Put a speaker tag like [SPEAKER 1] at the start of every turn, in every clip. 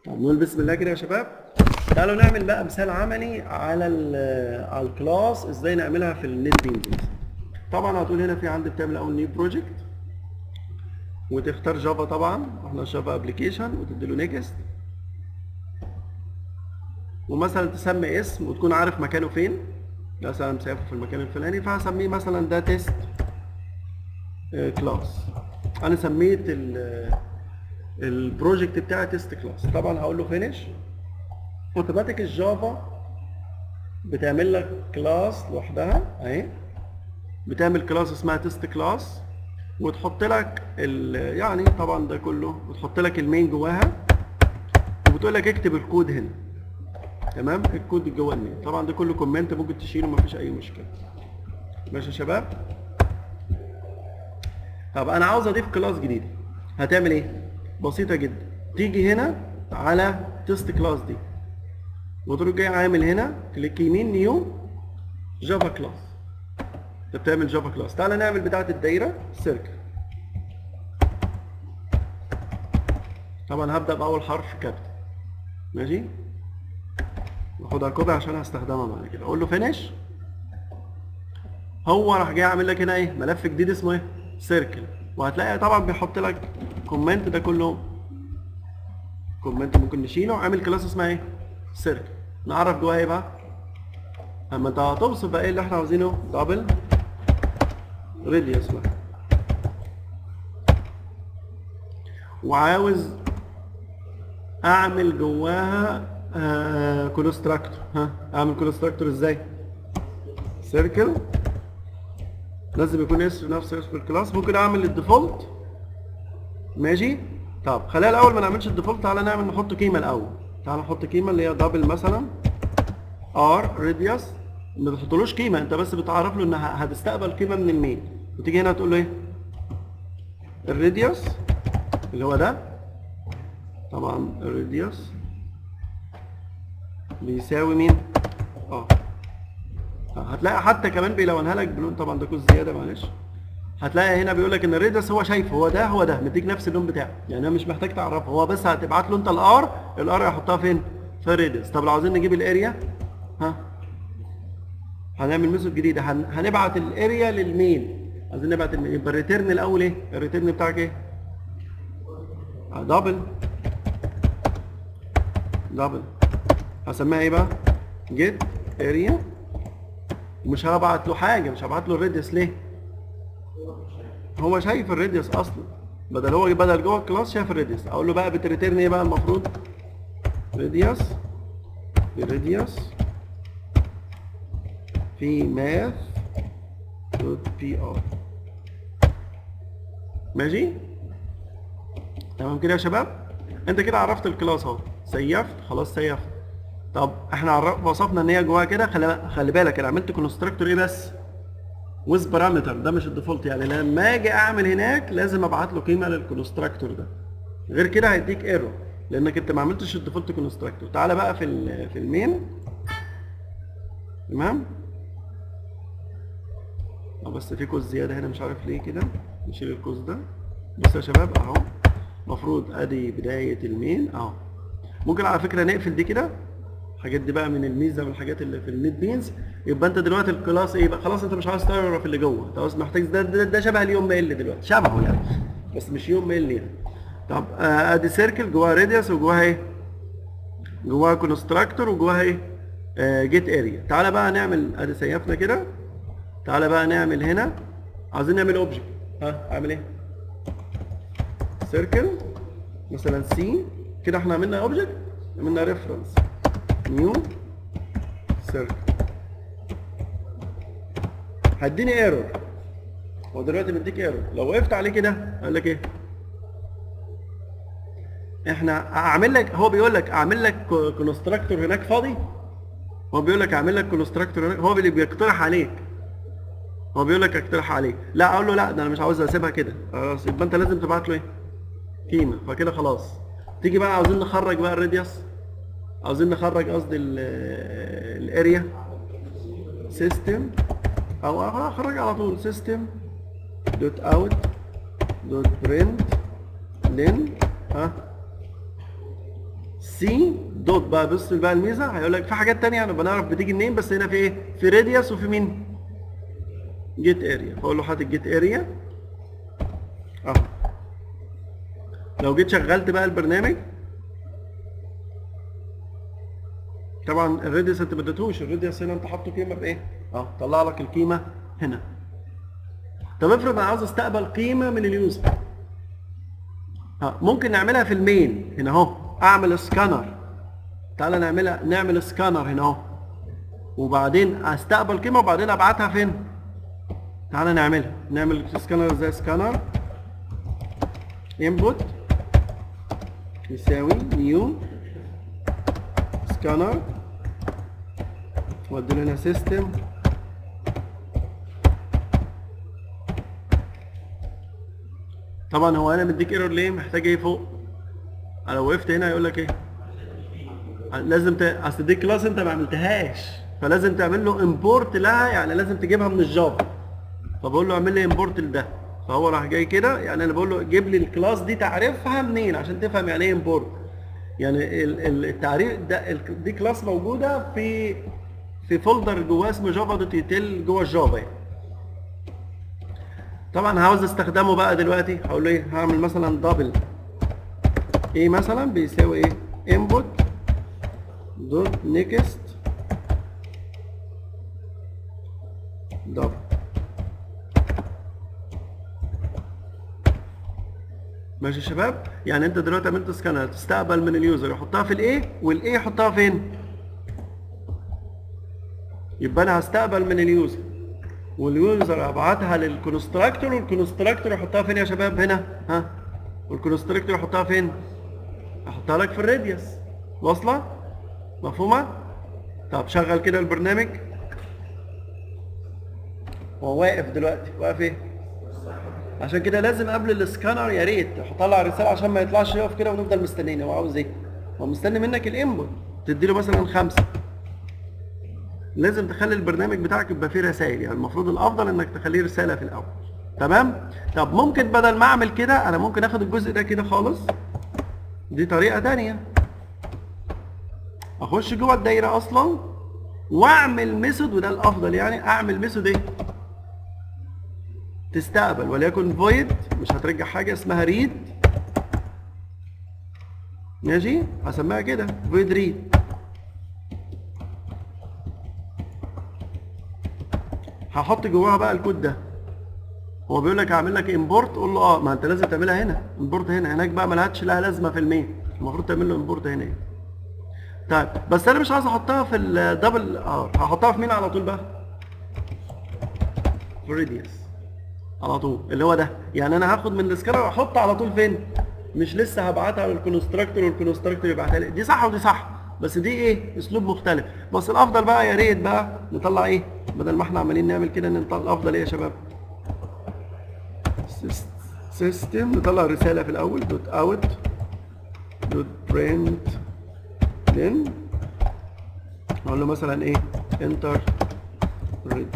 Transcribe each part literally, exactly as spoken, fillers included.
[SPEAKER 1] طب نقول بسم الله كده يا شباب. تعالوا نعمل بقى مثال عملي على ال على الكلاس ازاي نعملها في النت بينجز. طبعا هتقول هنا في عندي بتعمل اول نيو بروجكت وتختار جافا، طبعا احنا جافا ابلكيشن، وتدي له نيكست، ومثلا تسمي اسم وتكون عارف مكانه فين. مثلا مسافه في المكان الفلاني، فهسميه مثلا ده تيست كلاس. انا سميت البروجكت بتاعي تيست كلاس. طبعا هقول له فينيش. اوتوماتيك الجافا بتعمل لك كلاس لوحدها اهي، بتعمل كلاس اسمها تيست كلاس، وتحط لك يعني طبعا ده كله، وتحط لك المين جواها، وبتقول لك اكتب الكود هنا. تمام، الكود جوه المين. طبعا ده كله كومنت ممكن تشيله، مفيش اي مشكله. ماشي يا شباب. طب انا عاوز اضيف كلاس جديد، هتعمل ايه؟ بسيطه جدا. تيجي هنا على تيست كلاس دي، وتروح جاي عامل هنا كليك يمين نيو جافا كلاس. انت بتعمل جافا كلاس. تعالى نعمل بتاعه الدايره سيركل. طبعا هبدا باول حرف كابيتال. ماشي، واخدها كوبي عشان هستخدمها بعد كده. اقول له فينيش. هو راح جاي عامل لك هنا ايه؟ ملف جديد اسمه ايه؟ سيركل. وهتلاقي طبعا بيحط لك كومنت، ده كله كومنت ممكن نشيله. عامل كلاس اسمها ايه؟ سيركل. نعرف جواها ايه بقى؟ اما انت هتوصف بقى ايه اللي احنا عاوزينه. دبل راديوس بقى، وعاوز اعمل جواها آه كونستراكتور. ها، اعمل كونستراكتور ازاي؟ سيركل، لازم يكون اسم نفس اسم الكلاس. ممكن اعمل الديفولت. ماشي. طب خلينا الاول ما نعملش الديفولت، تعالى نعمل نحط قيمه الاول. تعالى نحط قيمه اللي هي دبل مثلا ار راديوس. ما بتحطلوش قيمه، انت بس بتعرف له انها هتستقبل قيمه من المين، وتيجي هنا تقول له ايه؟ الراديوس اللي هو ده. طبعا الراديوس بيساوي مين؟ اه هتلاقي حتى كمان بيلونها لك بلون، طبعا ده كوز زياده معلش. هتلاقي هنا بيقول لك ان الراديوس هو شايفه، هو ده هو ده، مديك نفس اللون بتاعه، يعني انا مش محتاج تعرفه، هو بس هتبعت له انت الار، الار هيحطها فين؟ في الراديوس. طب لو عايزين نجيب الاريا، ها هنعمل ميثود جديده، هن... هنبعت الاريا للمين. عايزين نبعت المين، يبقى الريتيرن الاول ايه؟ الريتيرن بتاعك ايه؟ دبل دبل هسميها ايه بقى؟ جيت اريا. ومش هبعت له حاجه، مش هبعت له الراديوس. ليه؟ هو شايف الراديوس اصلا، بدل هو بدل جوه الكلاس شايف الراديوس. اقول له بقى بتريتيرن ايه بقى المفروض؟ راديوس راديوس في ماث دوت بي ار. ماشي تمام كده يا شباب. انت كده عرفت الكلاس اهو، سيفت خلاص سيفت. طب احنا عرف وصفنا ان هي جواها كده. خلي خلي بالك انا عملت كونستراكتور ايه بس؟ ويز بارامتر، ده مش الديفولت. يعني لما اجي اعمل هناك لازم ابعت له قيمه للكونستراكتور ده، غير كده هيديك ايرور لانك انت ما عملتش الديفولت كونستراكتور. تعالى بقى في في المين. تمام. اه بس في كوز زياده هنا مش عارف ليه كده، نشيل الكوز ده. بصوا يا شباب اهو، المفروض ادي بدايه المين اهو. ممكن على فكره نقفل دي كده، الحاجات دي بقى من الميزه من الحاجات اللي في النت بينز. يبقى انت دلوقتي الكلاس ايه بقى؟ خلاص انت مش عاوز تعرف اللي جوه، انت عاوز محتاج ده, ده, ده شبه اليوم ميل دلوقتي، شبهه يعني بس مش يوم ميل يعني. طب آه ادي سيركل جواها راديوس، وجواها ايه؟ جواها كونستراكتور، وجواها ايه؟ آه جيت اريا. تعالى بقى نعمل، ادي سيفنا كده. تعالى بقى نعمل هنا، عايزين نعمل اوبجكت. ها اعمل ايه؟ سيركل مثلا سي كده. احنا عملنا اوبجكت، عملنا ريفرنس نيو سيركل. هديني ايرور، هو دلوقتي مديك ايرور. لو وقفت عليه كده قال لك ايه؟ احنا اعمل لك، هو بيقول لك اعمل لك كونستراكتور هناك فاضي. هو بيقول لك اعمل لك كونستراكتور هناك، هو اللي بيقترح عليك. هو بيقول لك اقترح عليك. لا اقول له لا، ده انا مش عاوز اسيبها كده. خلاص يبقى انت لازم تبعت له ايه؟ قيمه. فكده خلاص. تيجي بقى عاوزين نخرج بقى الراديوس، عاوزين نخرج قصدي الاريا. سيستم او اخرج على طول سيستم دوت اوت دوت برنت لين ها سي دوت بقى. بص بقى الميزه، هيقول لك في حاجات تانية انا بنعرف بتيجي منين، بس هنا في ايه؟ في راديوس وفي مين؟ جيت اريا. فاقول له هات الجيت اريا اهو. لو جيت شغلت بقى البرنامج، طبعا الراديوس انت ما اديتهوش، الراديوس هنا انت حاطه قيمه بايه؟ اه طلع لك القيمه هنا. طب افرض انا عاوز استقبل قيمه من اليوزر، اه ممكن نعملها في المين هنا اهو، اعمل سكانر. تعالى نعملها، نعمل سكانر هنا اهو، وبعدين استقبل قيمه وبعدين ابعتها فين؟ تعالى نعملها، نعمل سكانر ازاي؟ سكانر انبوت يساوي نيو سكانر، وادي لنا سيستم طبعا. هو انا مديك ايرور ليه؟ محتاج ايه فوق؟ انا لو وقفت هنا هيقول لك ايه؟ لازم ت... اصل دي كلاس انت ما عملتهاش، فلازم تعمل له امبورت لها، يعني لازم تجيبها من الجافا. فبقول له اعمل لي امبورت لده، فهو راح جاي كده. يعني انا بقول له جيب لي الكلاس دي تعرفها منين عشان تفهم يعني ايه امبورت. يعني التعريف ده، دي كلاس موجوده في في فولدر جواه اسمه جافا دوت يوتيل جوه الجافا يعني. طبعا عاوز استخدمه بقى دلوقتي، هقول له ايه؟ هعمل مثلا دبل ايه مثلا بيساوي ايه؟ انبوت دوت نيكست دبل. ماشي يا شباب؟ يعني انت دلوقتي عملت سكانر تستقبل من اليوزر يحطها في الايه، والايه يحطها فين؟ يبقى انا هستقبل من اليوزر، واليوزر هبعتها للكونستراكتور، والكونستراكتور يحطها فين يا شباب؟ هنا ها، والكونستراكتور يحطها فين؟ احطها لك في الراديوس. واصله؟ مفهومه؟ طب شغل كده البرنامج. هو واقف دلوقتي، واقف ايه؟ عشان كده لازم قبل السكانر يا ريت اطلع رساله عشان ما يطلعش يقف كده ونفضل مستنيين. هو عاوز ايه؟ هو مستني منك الانبوت، تدي له مثلا خمسه. لازم تخلي البرنامج بتاعك يبقى فيه رسائل، يعني المفروض الافضل انك تخليه رساله في الاول. تمام؟ طب ممكن بدل ما اعمل كده انا ممكن اخد الجزء ده كده خالص. دي طريقه ثانيه. اخش جوه الدايره اصلا واعمل ميثود، وده الافضل يعني. اعمل ميثود ايه؟ تستقبل، وليكن void، مش هترجع حاجه، اسمها read. ماشي؟ هسميها كده void read. هحط جواها بقى الكود ده. هو بيقول لك اعمل لك امبورت، قول له اه، ما انت لازم تعملها هنا امبورت هنا، هناك بقى مالهاش لها لازمه في المين، المفروض تعمل له امبورت هنا. طيب بس انا مش عايز احطها في الدبل ار، هحطها في مين على طول بقى؟ في الراديوس على طول، اللي هو ده. يعني انا هاخد من السكانر واحط على طول فين؟ مش لسه هبعتها للكونستراكتور والكونستراكتور يبعتها لي. دي صح ودي صح، بس دي ايه؟ اسلوب مختلف. بس الافضل بقى يا ريت بقى نطلع ايه؟ بدل ما احنا عمالين نعمل كده، نطلع الافضل ايه يا شباب؟ سيستم، نطلع رساله في الاول دوت اوت دوت برنت لين، نقول له مثلا ايه؟ انتر ريد.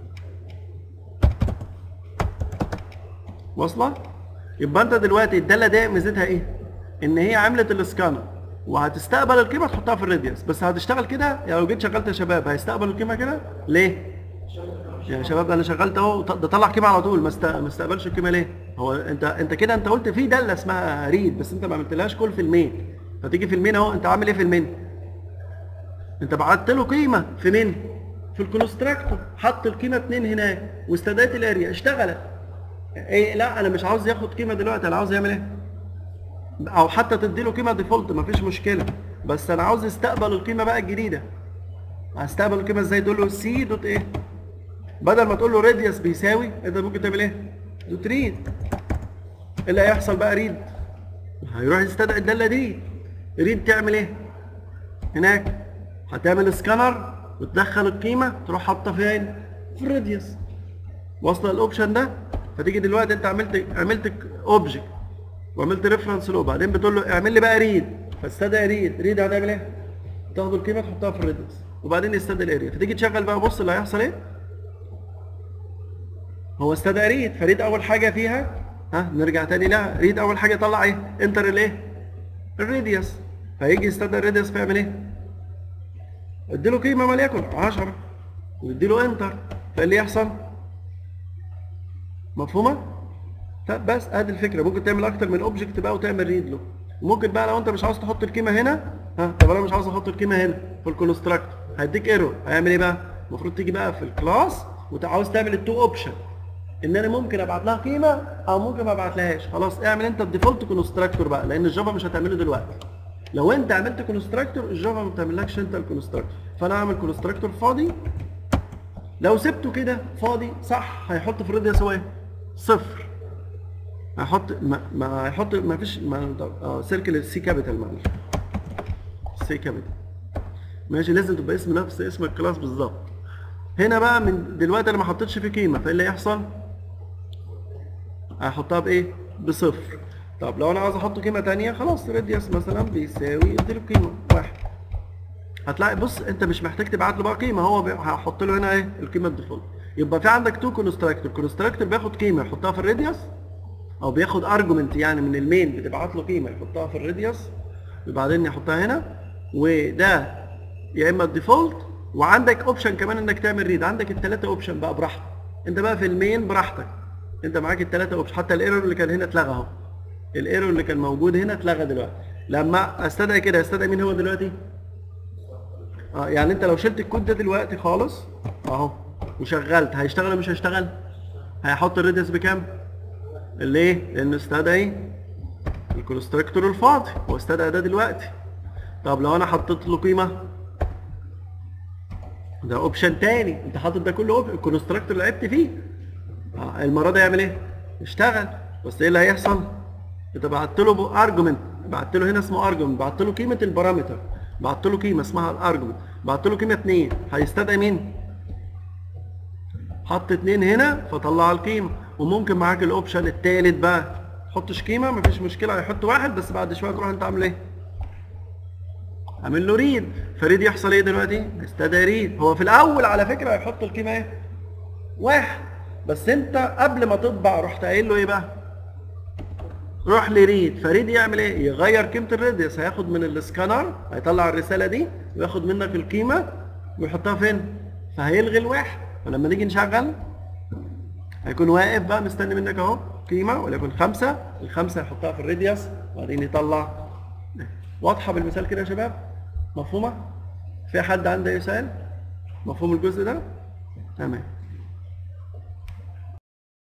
[SPEAKER 1] واصله؟ يبقى انت دلوقتي الداله دي ميزتها ايه؟ ان هي عملت السكانر وهتستقبل القيمه تحطها في الراديوس، بس هتشتغل كده. يعني لو جيت شغلت يا شباب هيستقبل القيمه كده ليه؟ يا شباب انا شغلت اهو، ده طلع قيمه على طول، ما استقبلش القيمه ليه؟ هو انت انت كده انت قلت في داله اسمها ريد، بس انت ما عملتلهاش كول في المين. فتيجي في المين اهو، انت عامل ايه في المين؟ انت بعت له قيمه في مين؟ في الكونستراكتور، حط القيمه اتنين هناك واستدعيت الاريا، اشتغلت. ايه؟ لا انا مش عاوز ياخد قيمه دلوقتي، انا عاوز يعمل ايه؟ او حتى تدي له قيمه ديفولت مفيش مشكله، بس انا عاوز يستقبل القيمه بقى الجديده. هستقبل القيمه ازاي؟ تقول له سي دوت ايه؟ بدل ما تقول له راديوس بيساوي، انت ممكن تعمل ايه؟ دوت ريد. ايه اللي هيحصل بقى؟ ريد هيروح يستدعي الداله دي. ريد تعمل ايه؟ هناك هتعمل سكانر وتدخل القيمه تروح حاطها فين؟ في الراديوس. واصله الاوبشن ده؟ فتيجي دلوقتي انت عملت عملت اوبجكت وعملت ريفرنس له، بعدين بتقول له اعمل لي بقى ريد، فاستدعي ريد. ريد هتعمل ايه؟ تاخد القيمه تحطها في الراديوس وبعدين يستدعي الاريا. فتيجي تشغل بقى، بص اللي هيحصل ايه؟ هو استدعى ريد، فريد اول حاجه فيها ها، نرجع تاني لها. ريد اول حاجه طلع ايه؟ انتر الايه؟ الراديوس. فهيجي يستدعي الراديوس فيعمل ايه؟ اديله قيمه وليكن عشرة واديله انتر، فايه اللي يحصل؟ مفهومه؟ طب بس ادي الفكره. ممكن تعمل اكتر من اوبجكت بقى وتعمل ريد له. وممكن بقى لو انت مش عاوز تحط القيمه هنا، ها طب انا مش عاوز احط القيمه هنا في الكونستراكتور، هيديك ايرور. هيعمل ايه بقى؟ المفروض تيجي بقى في الكلاس وعاوز تعمل التو اوبشن، ان انا ممكن ابعت لها قيمه او ممكن ما ابعتلهاش. خلاص اعمل انت الديفولت كونستراكتور بقى، لان الجافا مش هتعمله دلوقتي. لو انت عملت كونستراكتور الجافا ما بتعملكش انت الكونستراكتور. فانا اعمل كونستراكتور فاضي. لو سبته كده فاضي صح هيحط في الراديوس هو ايه؟ صفر. هيحط ما, ما هيحط ما فيش ما اه سيركل السي كابيتال معلش. سي كابيتال ماشي، لازم تبقى اسم نفس اسم الكلاس بالظبط. هنا بقى من دلوقتي انا ما حطيتش فيه قيمه، فايه اللي هيحصل؟ هحطها بايه؟ بصفر. طب لو انا عاوز احط قيمه ثانيه خلاص راديوس مثلا بيساوي اديله قيمه واحد. هتلاقي بص انت مش محتاج تبعت له بقى قيمه، هو هحط له هنا ايه؟ القيمه الديفولت. يبقى في عندك تو كونستراكتور، كونستراكتور بياخد قيمه يحطها في الراديوس، او بياخد ارجمنت يعني من المين بتبعت له قيمه يحطها في الراديوس وبعدين يحطها هنا، وده يا اما الديفولت. وعندك اوبشن كمان انك تعمل ريد. عندك الثلاثه اوبشن بقى براحتك انت بقى في المين براحتك. انت معاك الثلاثه اوبشن. حتى الايرور اللي كان هنا اتلغى اهو، الايرور اللي كان موجود هنا اتلغى دلوقتي. لما استدعي كده استدعي مين هو دلوقتي؟ اه يعني انت لو شلت الكود ده دلوقتي خالص اهو وشغلت هيشتغل ولا مش هيشتغل؟ هيحط الراديوس بكام؟ ليه؟ لانه استدعي الكونستراكتور الفاضي، هو استدعى ده دلوقتي. طب لو انا حطيت له قيمه، ده اوبشن تاني، انت حاطط ده كله اوبشن، الكونستراكتور لعبت فيه. اه المره دي يعمل ايه؟ يشتغل. بس ايه اللي هيحصل؟ انت بعت له ارجمنت، بعت له هنا اسمه ارجمنت، بعت له قيمه البارامتر، بعت له قيمه اسمها الارجمنت، بعت له قيمه اتنين، هيستدعي مين؟ حط اتنين هنا فطلع القيمه. وممكن معاك الاوبشن التالت بقى حطش قيمه مفيش مشكله، هيحط واحد بس بعد شويه تروح انت عامل ايه؟ عامل له ريد. فريد يحصل ايه دلوقتي؟ استدعي ريد. هو في الاول على فكره هيحط القيمه ايه؟ واحد، بس انت قبل ما تطبع رحت قايل له ايه بقى؟ روح لريد. فريد يعمل ايه؟ يغير قيمه الراديوس، هياخد من السكانر هيطلع الرساله دي وياخد منك القيمه ويحطها فين؟ فهيلغي الواحد. فلما نيجي نشغل هيكون واقف بقى مستني منك اهو قيمه وليكن خمسه، الخمسه يحطها في الراديوس وبعدين يطلع. واضحه بالمثال كده يا شباب؟ مفهومه؟ في حد عنده اي سؤال؟ مفهوم الجزء ده؟ تمام.